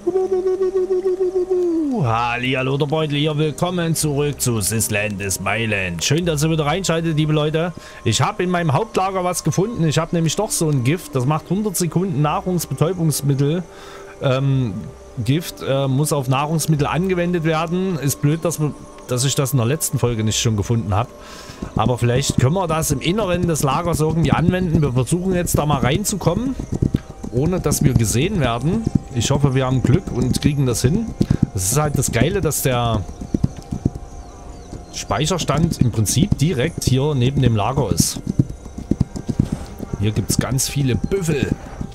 Hallihallo, der Beutel hier, willkommen zurück zu Sisland is Mailand. Schön, dass ihr wieder reinschaltet, liebe Leute. Ich habe in meinem Hauptlager was gefunden. Ich habe nämlich doch so ein Gift, das macht 100 Sekunden Nahrungsbetäubungsmittel. Gift muss auf Nahrungsmittel angewendet werden. Ist blöd, dass ich das in der letzten Folge nicht schon gefunden habe. Aber vielleicht können wir das im Inneren des Lagers irgendwie anwenden. Wir versuchen jetzt da mal reinzukommen, ohne dass wir gesehen werden. Ich hoffe, wir haben Glück und kriegen das hin. Das ist halt das Geile, dass der Speicherstand im Prinzip direkt hier neben dem Lager ist. Hier gibt es ganz viele Büffel.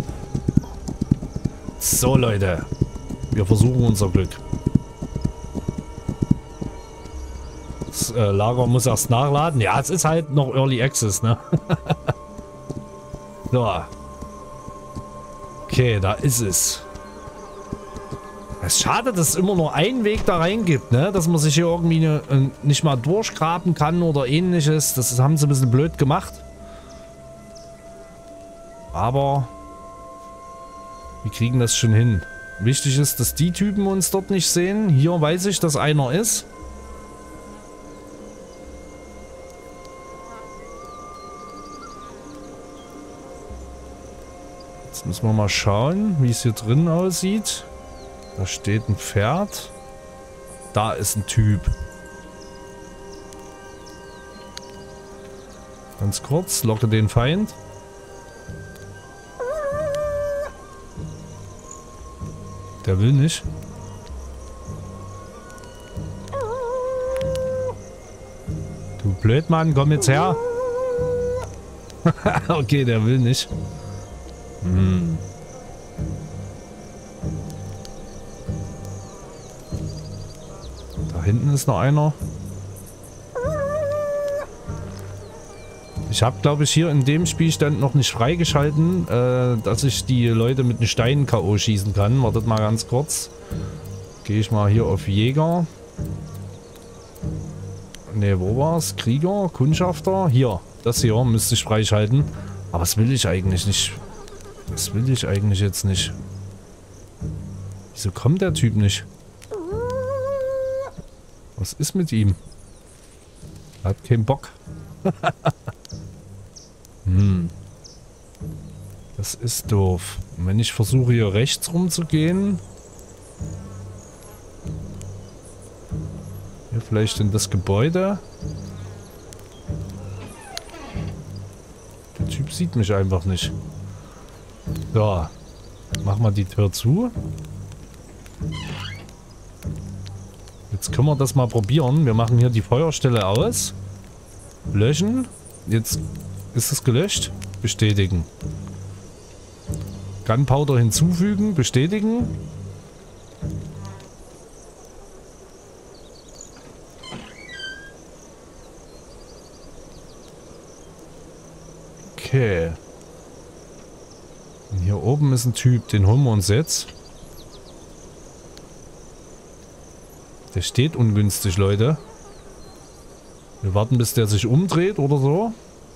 So, Leute. Wir versuchen unser Glück. Das Lager muss erst nachladen. Ja, es ist halt noch Early Access, ne? So. Okay, da ist es. Es ist schade, dass es immer nur einen Weg da rein gibt, ne? Dass man sich hier irgendwie nicht mal durchgraben kann oder ähnliches. Das haben sie ein bisschen blöd gemacht. Aber wir kriegen das schon hin. Wichtig ist, dass die Typen uns dort nicht sehen. Hier weiß ich, dass einer ist. Jetzt müssen wir mal schauen, wie es hier drin aussieht. Da steht ein Pferd. Da ist ein Typ. Ganz kurz, locke den Feind. Der will nicht. Du Blödmann, komm jetzt her. Okay, der will nicht. Hm. Da hinten ist noch einer. Ich habe, glaube ich, hier in dem Spielstand noch nicht freigeschalten, dass ich die Leute mit den Steinen K.O. schießen kann. Wartet mal ganz kurz. Gehe ich mal hier auf Jäger. Ne, wo war's? Krieger? Kundschafter? Hier. Das hier müsste ich freischalten. Aber das will ich eigentlich nicht. Das will ich eigentlich jetzt nicht. Wieso kommt der Typ nicht? Was ist mit ihm? Er hat keinen Bock. Das ist doof. Und wenn ich versuche hier rechts rumzugehen. Hier vielleicht in das Gebäude. Der Typ sieht mich einfach nicht. So. Machen wir die Tür zu. Jetzt können wir das mal probieren. Wir machen hier die Feuerstelle aus. Löschen. Jetzt ist es gelöscht. Bestätigen. Gunpowder hinzufügen. Bestätigen. Okay. Und hier oben ist ein Typ. Den holen wir uns jetzt. Der steht ungünstig, Leute. Wir warten, bis der sich umdreht oder so.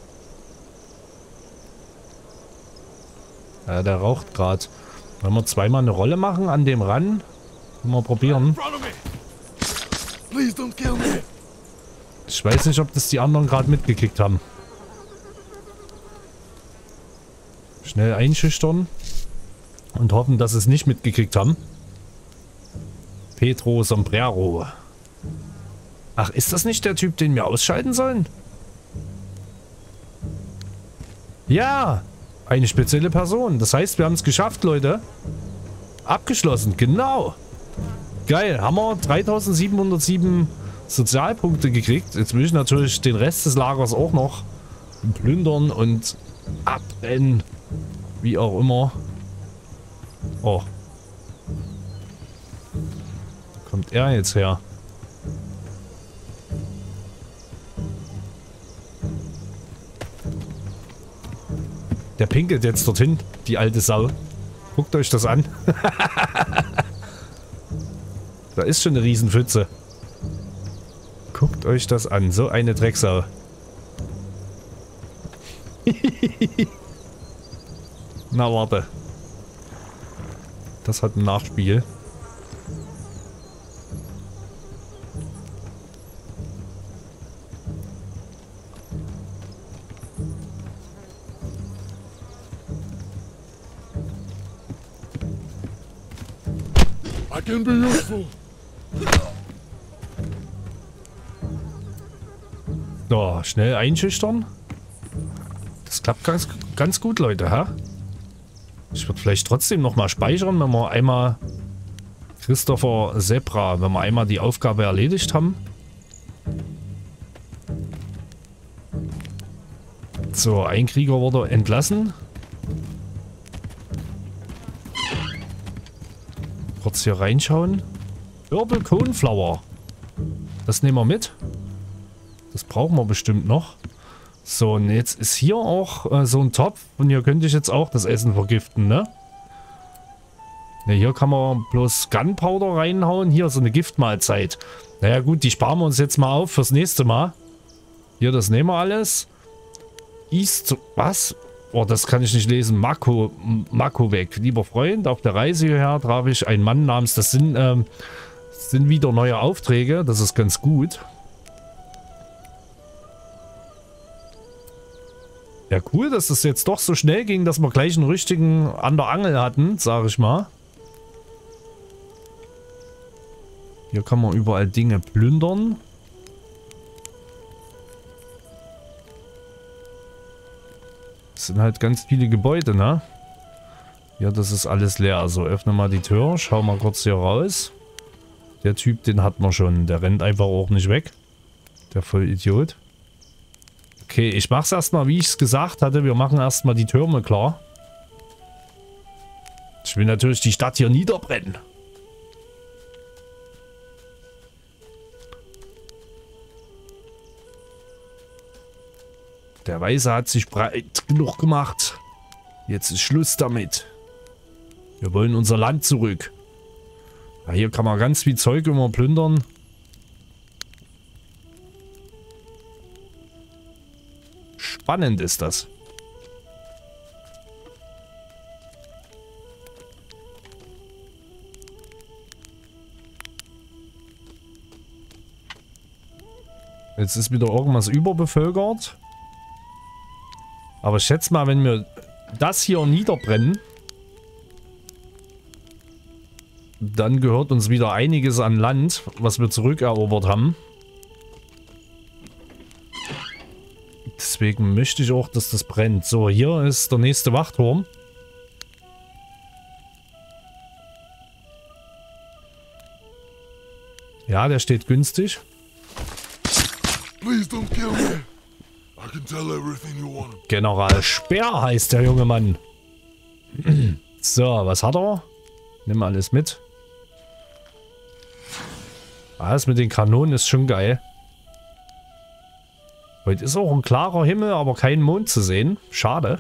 Ja, der raucht gerade. Wollen wir zweimal eine Rolle machen an dem ran? Können wir probieren. Ich weiß nicht, ob das die anderen gerade mitgekickt haben. Schnell einschüchtern. Und hoffen, dass sie es nicht mitgekriegt haben. Pedro Sombrero. Ach, ist das nicht der Typ, den wir ausschalten sollen? Ja, eine spezielle Person. Das heißt, wir haben es geschafft, Leute. Abgeschlossen, genau. Geil, haben wir 3707 Sozialpunkte gekriegt. Jetzt will ich natürlich den Rest des Lagers auch noch plündern und abbrennen. Wie auch immer. Oh. Wo kommt er jetzt her? Der pinkelt jetzt dorthin, die alte Sau. Guckt euch das an. Da ist schon eine Riesenpfütze. Guckt euch das an, so eine Drecksau. Na warte. Das hat ein Nachspiel. I can be useful. So, schnell einschüchtern. Das klappt ganz gut, Leute, ha? Ich würde vielleicht trotzdem nochmal speichern, wenn wir einmal Christopher Zebra, wenn wir einmal die Aufgabe erledigt haben. So, ein Krieger wurde entlassen. Kurz hier reinschauen. Purple Coneflower. Das nehmen wir mit. Das brauchen wir bestimmt noch. So, und jetzt ist hier auch so ein Topf. Und hier könnte ich jetzt auch das Essen vergiften, ne? Ne, hier kann man bloß Gunpowder reinhauen. Hier so eine Giftmahlzeit. Naja gut, die sparen wir uns jetzt mal auf fürs nächste Mal. Hier, das nehmen wir alles. East, was? Oh, das kann ich nicht lesen. Mako weg. Lieber Freund, auf der Reise hierher traf ich einen Mann namens, das sind wieder neue Aufträge. Das ist ganz gut. Ja, cool, dass das jetzt doch so schnell ging, dass wir gleich einen richtigen an der Angel hatten, sage ich mal. Hier kann man überall Dinge plündern. Das sind halt ganz viele Gebäude, ne? Ja, das ist alles leer. Also öffne mal die Tür, schau mal kurz hier raus. Der Typ, den hat man schon. Der rennt einfach auch nicht weg. Der Vollidiot. Okay, ich mach's erstmal, wie ich es gesagt hatte. Wir machen erstmal die Türme klar. Ich will natürlich die Stadt hier niederbrennen. Der Weiße hat sich breit genug gemacht. Jetzt ist Schluss damit. Wir wollen unser Land zurück. Ja, hier kann man ganz viel Zeug immer plündern. Spannend ist das. Jetzt ist wieder irgendwas überbevölkert. Aber ich schätze mal, wenn wir das hier niederbrennen, dann gehört uns wieder einiges an Land, was wir zurückerobert haben. Deswegen möchte ich auch, dass das brennt. So, hier ist der nächste Wachturm. Ja, der steht günstig. Please don't kill me. I can tell everything you want. General Speer heißt der junge Mann. So, was hat er? Nimm alles mit. Das mit den Kanonen ist schon geil. Heute ist auch ein klarer Himmel, aber kein Mond zu sehen. Schade.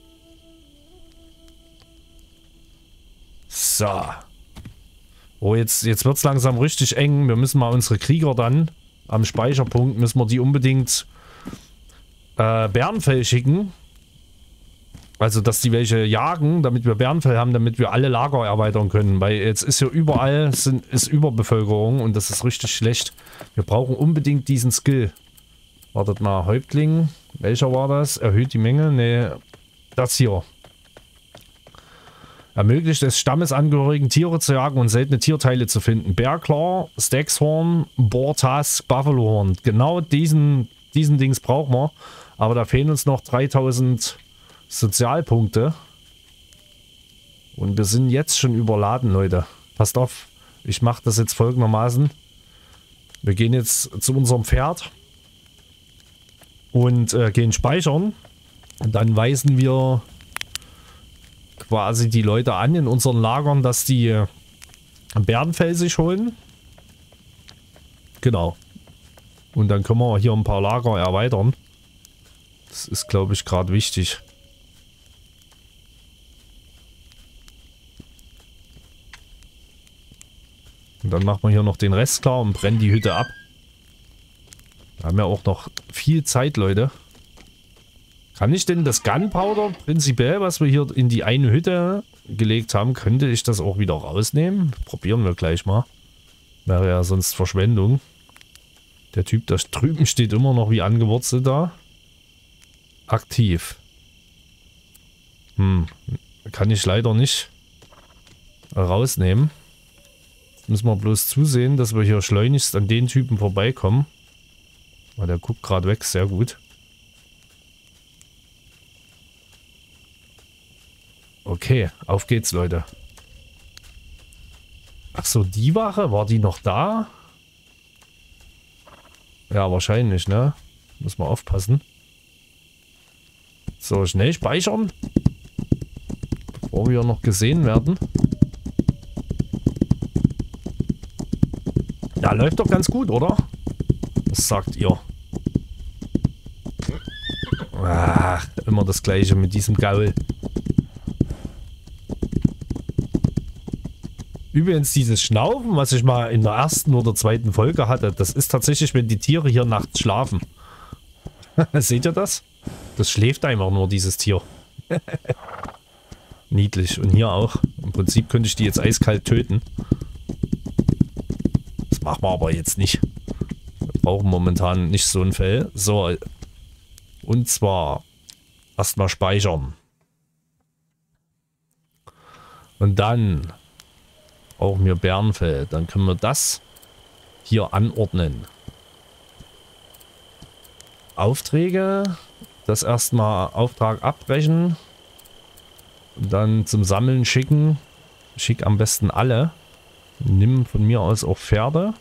So. Oh, jetzt wird es langsam richtig eng. Wir müssen mal unsere Krieger dann am Speicherpunkt, müssen wir die unbedingt Bärenfell schicken. Also, dass die welche jagen, damit wir Bärenfell haben, damit wir alle Lager erweitern können. Weil jetzt ist ja überall ist Überbevölkerung und das ist richtig schlecht. Wir brauchen unbedingt diesen Skill. Wartet mal, Häuptling. Welcher war das? Erhöht die Menge? Ne, das hier. Ermöglicht es Stammesangehörigen Tiere zu jagen und seltene Tierteile zu finden. Bearclaw, Stagshorn, Boar-Tusk, Buffalo-Horn. Genau diesen Dings brauchen wir. Aber da fehlen uns noch 3000 Sozialpunkte. Und wir sind jetzt schon überladen, Leute. Passt auf, ich mache das jetzt folgendermaßen. Wir gehen jetzt zu unserem Pferd und gehen speichern. Und dann weisen wir quasi die Leute an in unseren Lagern, dass die Bärenfell sich holen. Genau. Und dann können wir hier ein paar Lager erweitern. Das ist, glaube ich, gerade wichtig. Und dann machen wir hier noch den Rest klar und brennen die Hütte ab. Wir haben ja auch noch viel Zeit, Leute. Kann ich denn das Gunpowder prinzipiell, was wir hier in die eine Hütte gelegt haben, könnte ich das auch wieder rausnehmen? Probieren wir gleich mal. Wäre ja sonst Verschwendung. Der Typ da drüben steht immer noch wie angewurzelt da. Aktiv. Kann ich leider nicht rausnehmen. Jetzt müssen wir bloß zusehen, dass wir hier schleunigst an den Typen vorbeikommen. Oh, der guckt gerade weg, sehr gut. Okay, auf geht's, Leute. Ach so, die Wache, war die noch da? Ja, wahrscheinlich, ne? Muss man aufpassen. So, schnell speichern. Bevor wir noch gesehen werden. Ja, läuft doch ganz gut, oder? Was sagt ihr? Ach, immer das Gleiche mit diesem Gaul. Übrigens, dieses Schnaufen, was ich mal in der ersten oder zweiten Folge hatte, das ist tatsächlich, wenn die Tiere hier nachts schlafen. Seht ihr das? Das schläft einfach nur, dieses Tier. Niedlich. Und hier auch. Im Prinzip könnte ich die jetzt eiskalt töten. Das machen wir aber jetzt nicht. Wir brauchen momentan nicht so ein Fell. So. Und zwar erstmal speichern. Und dann brauchen wir Bärenfell. Dann können wir das hier anordnen. Aufträge. Das erstmal Auftrag abbrechen. Und dann zum Sammeln schicken. Schick am besten alle. Nimm von mir aus auch Pferde.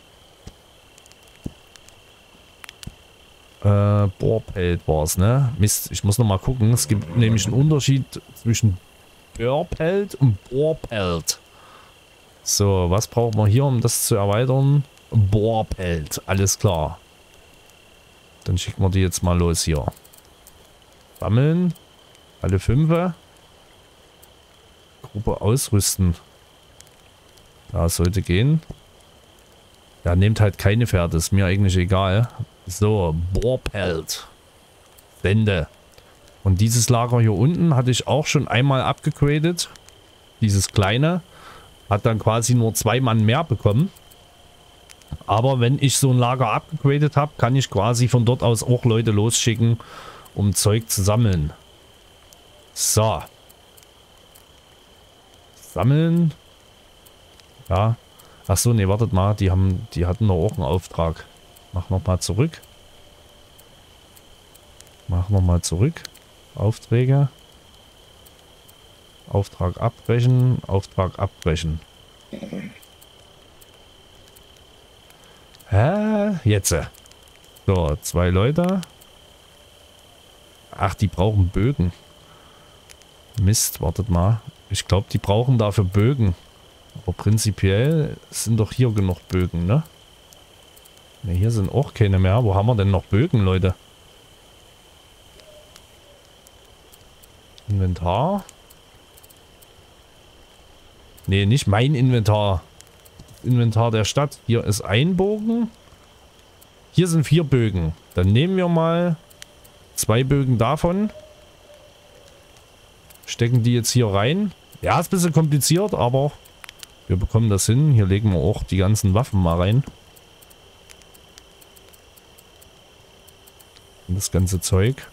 Bohrpelt war es, ne? Mist, ich muss nochmal gucken. Es gibt nämlich einen Unterschied zwischen Bohrpelt und Bohrpelt. So, was brauchen wir hier, um das zu erweitern? Bohrpelt, alles klar. Dann schicken wir die jetzt mal los hier. Sammeln. Alle 5. Gruppe ausrüsten. Ja, sollte gehen. Ja, nehmt halt keine Pferde, ist mir eigentlich egal. So, Bohrpelt. Sende. Und dieses Lager hier unten hatte ich auch schon einmal abgegradet. Dieses kleine. Hat dann quasi nur 2 Mann mehr bekommen. Aber wenn ich so ein Lager abgegradet habe, kann ich quasi von dort aus auch Leute losschicken, um Zeug zu sammeln. So. Sammeln. Ja. Achso, nee, wartet mal. Die hatten noch auch einen Auftrag. Mach nochmal zurück. Mach nochmal zurück. Aufträge. Auftrag abbrechen. Auftrag abbrechen. Hä? Jetzt. So, 2 Leute. Ach, die brauchen Bögen. Mist, wartet mal. Ich glaube, die brauchen dafür Bögen. Aber prinzipiell sind doch hier genug Bögen, ne? Ne, hier sind auch keine mehr. Wo haben wir denn noch Bögen, Leute? Inventar? Ne, nicht mein Inventar. Inventar der Stadt. Hier ist ein Bogen. Hier sind 4 Bögen. Dann nehmen wir mal 2 Bögen davon. Stecken die jetzt hier rein. Ja, ist ein bisschen kompliziert, aber wir bekommen das hin. Hier legen wir auch die ganzen Waffen mal rein. Und das ganze Zeug.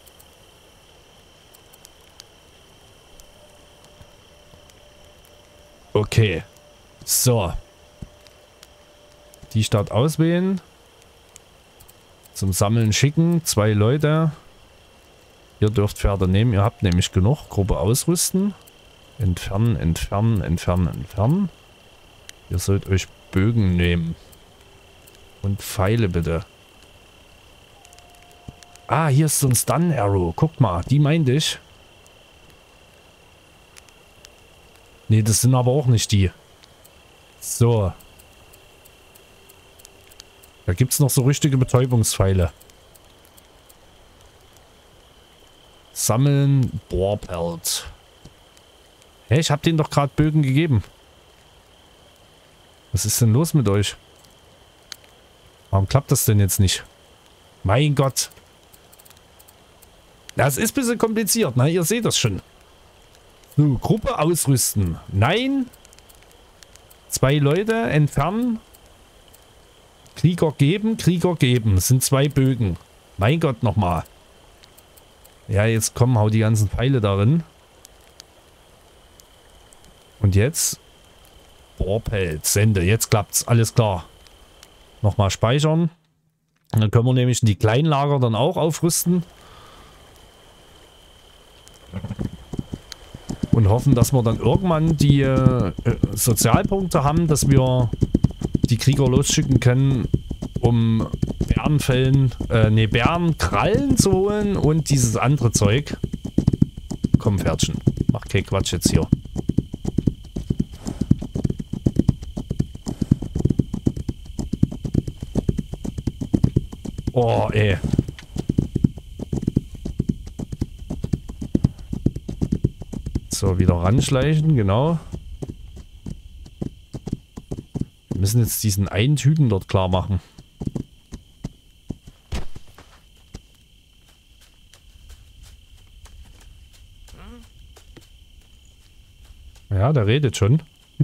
Okay. So. Die Stadt auswählen. Zum Sammeln schicken. 2 Leute. Ihr dürft Pferde nehmen. Ihr habt nämlich genug. Gruppe ausrüsten. Entfernen, entfernen, entfernen, entfernen. Ihr sollt euch Bögen nehmen. Und Pfeile bitte. Ah, hier ist so ein Stun Arrow. Guckt mal, die meinte ich. Ne, das sind aber auch nicht die. So. Da gibt es noch so richtige Betäubungspfeile. Sammeln. Bohrpelt. Hey, ich habe denen doch gerade Bögen gegeben. Was ist denn los mit euch? Warum klappt das denn jetzt nicht? Mein Gott. Das ist ein bisschen kompliziert, ne? Ihr seht das schon. So, Gruppe ausrüsten. Nein. 2 Leute entfernen. Krieger geben, Krieger geben. Das sind 2 Bögen. Mein Gott, nochmal. Ja, jetzt kommen, hau die ganzen Pfeile darin. Und jetzt Bohrpelz, Sende. Jetzt klappt's. Alles klar. Nochmal speichern. Dann können wir nämlich die Kleinlager dann auch aufrüsten. Und hoffen, dass wir dann irgendwann die Sozialpunkte haben, dass wir die Krieger losschicken können, um Bärenkrallen zu holen und dieses andere Zeug. Komm, Pferdchen. Mach kein Quatsch jetzt hier. Oh, ey. So, wieder ranschleichen, genau. Wir müssen jetzt diesen einen Typen dort klar machen. Ja, der redet schon.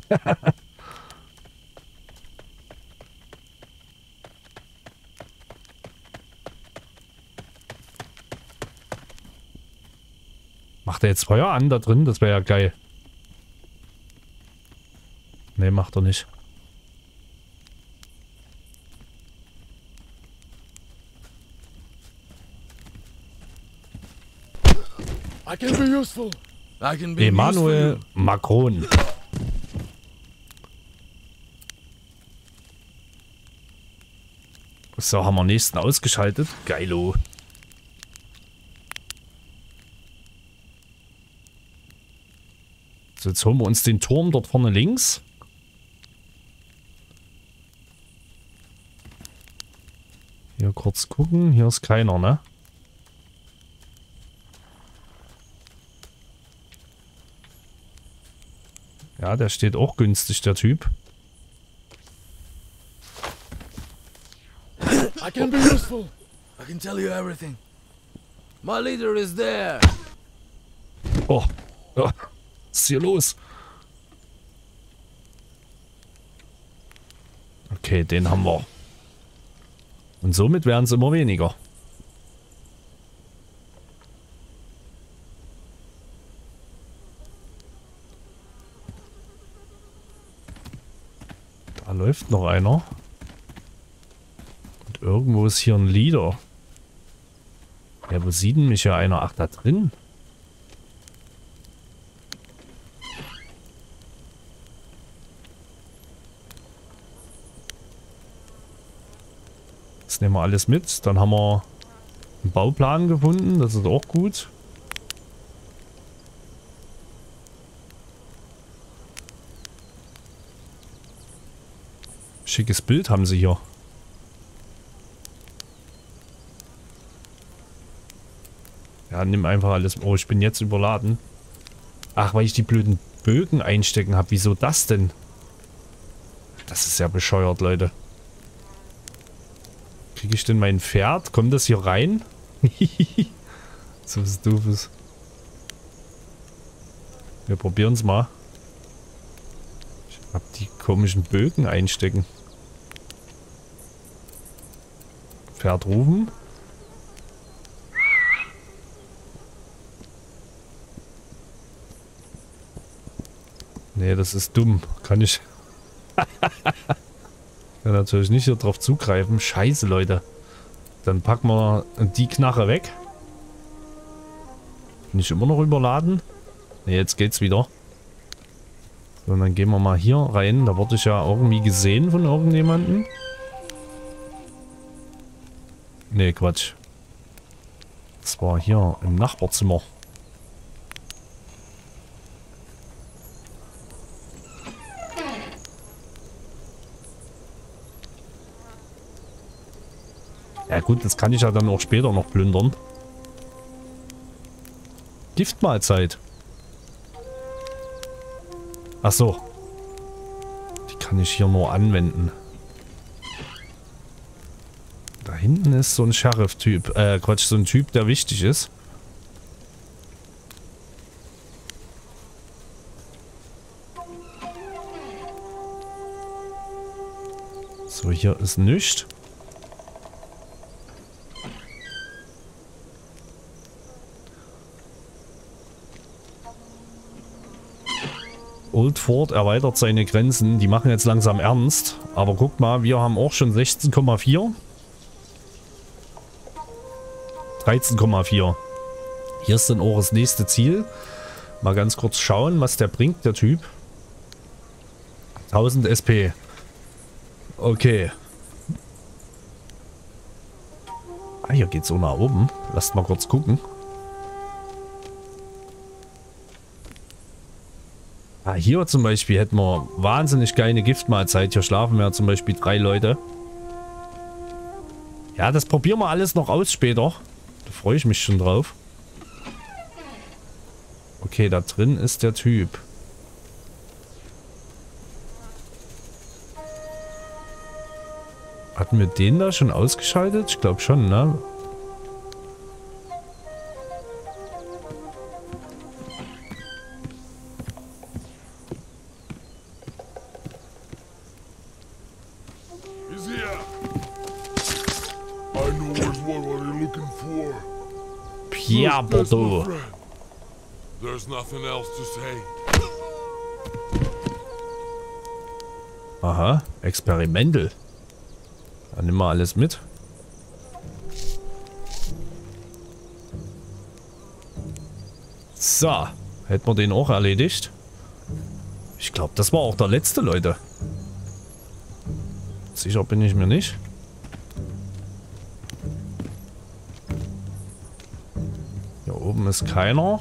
Macht er jetzt Feuer an da drin? Das wäre ja geil. Ne, macht er nicht. I can be useful. I can be Emmanuel Macron. So, haben wir nächsten ausgeschaltet. Geilo. So, jetzt holen wir uns den Turm dort vorne links. Hier kurz gucken. Hier ist keiner, ne? Ja, der steht auch günstig, der Typ. I can be useful. I can tell you everything. My leader is there. Oh, oh. Was ist hier los? Okay, den haben wir. Und somit werden es immer weniger. Da läuft noch einer. Und irgendwo ist hier ein Leader. Ja, wo sieht denn mich ja einer? Ach, da drin. Das nehmen wir alles mit. Dann haben wir einen Bauplan gefunden. Das ist auch gut. Schickes Bild haben sie hier. Ja, nimm einfach alles. Oh, ich bin jetzt überladen. Ach, weil ich die blöden Bögen einstecken habe. Wieso das denn? Das ist ja bescheuert, Leute. Kriege ich denn mein Pferd? Kommt das hier rein? So was Doofes. Wir probieren es mal. Ich habe die komischen Bögen einstecken. Pferd rufen. Nee, das ist dumm. Kann ich... Kann natürlich nicht hier drauf zugreifen. Scheiße, Leute. Dann packen wir die Knarre weg. Bin ich immer noch überladen? Ne, jetzt geht's wieder. So, und dann gehen wir mal hier rein. Da wurde ich ja irgendwie gesehen von irgendjemandem. Ne, Quatsch. Das war hier im Nachbarzimmer. Ja gut, das kann ich ja dann auch später noch plündern. Giftmahlzeit. Ach so. Die kann ich hier nur anwenden. Da hinten ist so ein Sheriff-Typ. Quatsch, so ein Typ, der wichtig ist. So, hier ist nichts. Old Fort erweitert seine Grenzen. Die machen jetzt langsam ernst. Aber guck mal, wir haben auch schon 16,4. 13,4. Hier ist dann auch das nächste Ziel. Mal ganz kurz schauen, was der bringt, der Typ. 1000 SP. Okay. Ah, hier geht's so nach oben. Lasst mal kurz gucken. Ah, hier zum Beispiel hätten wir wahnsinnig geile Giftmahlzeit. Hier schlafen ja zum Beispiel 3 Leute. Ja, das probieren wir alles noch aus später. Da freue ich mich schon drauf. Okay, da drin ist der Typ. Hatten wir den da schon ausgeschaltet? Ich glaube schon, ne? He's here. I know where's what are you looking for? Pierre Look, that's my Bordeaux. friend. There's nothing else to say. Aha, Experimental. Dann nehmen wir alles mit. So, hätten wir den auch erledigt. Ich glaube, das war auch der letzte, Leute. Sicher bin ich mir nicht. Hier oben ist keiner.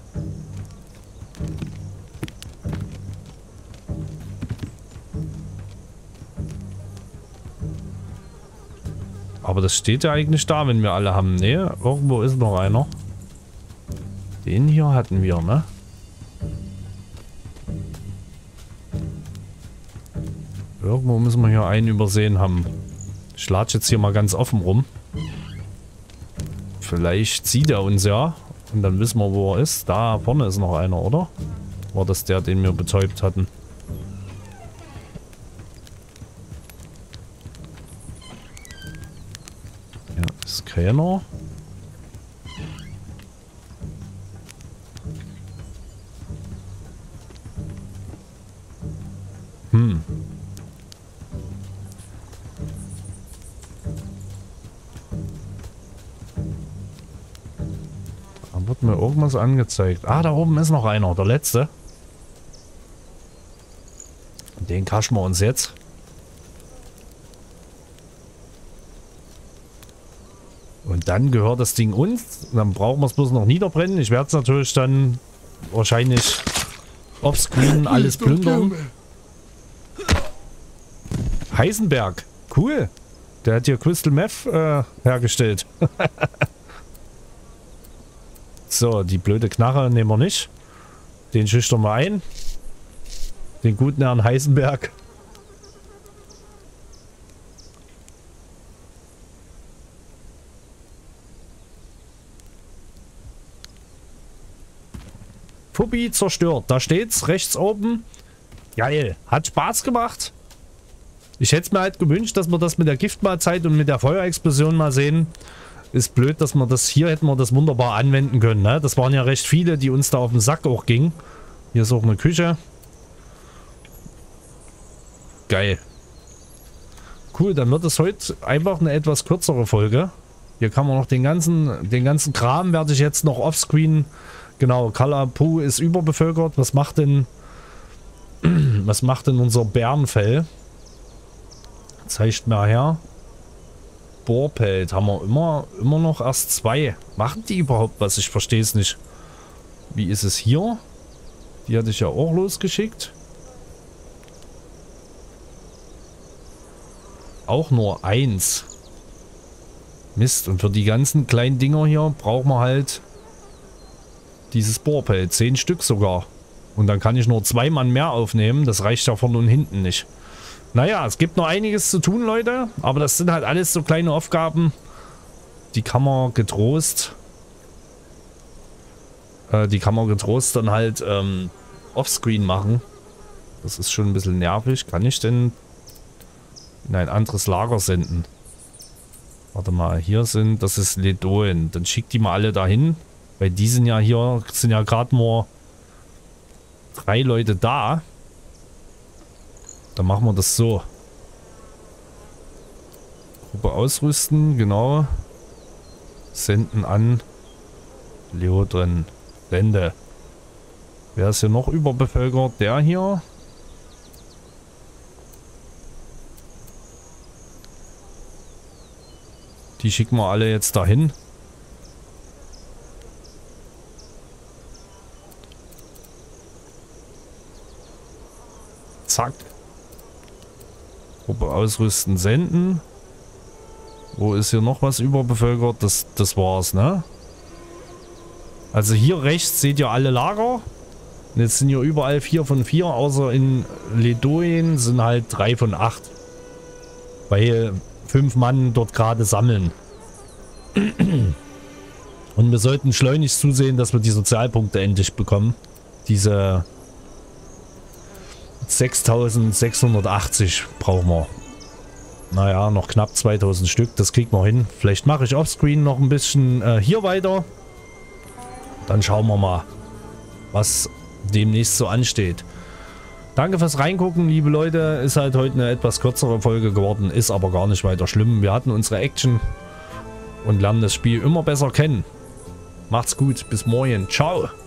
Aber das steht ja eigentlich da, wenn wir alle haben. Ne, irgendwo ist noch einer. Den hier hatten wir, ne? Irgendwo müssen wir hier einen übersehen haben. Ich latsche jetzt hier mal ganz offen rum. Vielleicht sieht er uns ja. Und dann wissen wir, wo er ist. Da vorne ist noch einer, oder? War das der, den wir betäubt hatten? Ja, ist keiner. Da wird mir irgendwas angezeigt. Ah, da oben ist noch einer, der letzte. Den kaschen wir uns jetzt. Und dann gehört das Ding uns. Dann brauchen wir es bloß noch niederbrennen. Ich werde es natürlich dann wahrscheinlich offscreen alles plündern. Heisenberg. Cool. Der hat hier Crystal Meth hergestellt. So, die blöde Knarre nehmen wir nicht. Den schüchtern wir ein. Den guten Herrn Heisenberg. Fuppi zerstört. Da steht's rechts oben. Geil. Hat Spaß gemacht. Ich hätte es mir halt gewünscht, dass wir das mit der Giftmahlzeit und mit der Feuerexplosion mal sehen. Ist blöd, dass wir das hier hätten wir das wunderbar anwenden können. Ne? Das waren ja recht viele, die uns da auf den Sack auch gingen. Hier ist auch eine Küche. Geil. Cool, dann wird es heute einfach eine etwas kürzere Folge. Hier kann man noch den ganzen Kram werde ich jetzt noch offscreen. Genau, Kalapu ist überbevölkert. Was macht denn unser Bärenfell? Zeigt mal her. Bohrpelt haben wir immer noch erst 2. Machen die überhaupt was? Ich verstehe es nicht. Wie ist es hier? Die hatte ich ja auch losgeschickt. Auch nur 1. Mist. Und für die ganzen kleinen Dinger hier brauchen wir halt dieses Bohrpelt. 10 Stück sogar. Und dann kann ich nur 2 Mann mehr aufnehmen. Das reicht ja vorne und hinten nicht. Naja, es gibt noch einiges zu tun, Leute. Aber das sind halt alles so kleine Aufgaben. Die kann man getrost dann halt offscreen machen. Das ist schon ein bisschen nervig. Kann ich denn in ein anderes Lager senden? Warte mal, das ist Ledoen. Dann schickt die mal alle dahin. Weil die sind ja hier, gerade nur 3 Leute da. Dann machen wir das so. Gruppe ausrüsten, genau. Senden an. Leo drin. Sende. Wer ist hier noch überbevölkert? Der hier. Die schicken wir alle jetzt dahin. Zack. Gruppe ausrüsten, senden. Wo ist hier noch was überbevölkert? Das war's, ne? Also hier rechts seht ihr alle Lager. Und jetzt sind hier überall 4 von 4, außer in Ledoien sind halt 3 von 8. Weil 5 Mann dort gerade sammeln. Und wir sollten schleunigst zusehen, dass wir die Sozialpunkte endlich bekommen. Diese 6680 brauchen wir. Naja, noch knapp 2000 Stück, das kriegen wir hin. Vielleicht mache ich offscreen noch ein bisschen hier weiter. Dann schauen wir mal, was demnächst so ansteht. Danke fürs Reingucken, liebe Leute. Ist halt heute eine etwas kürzere Folge geworden, ist aber gar nicht weiter schlimm. Wir hatten unsere Action und lernen das Spiel immer besser kennen. Macht's gut, bis morgen. Ciao.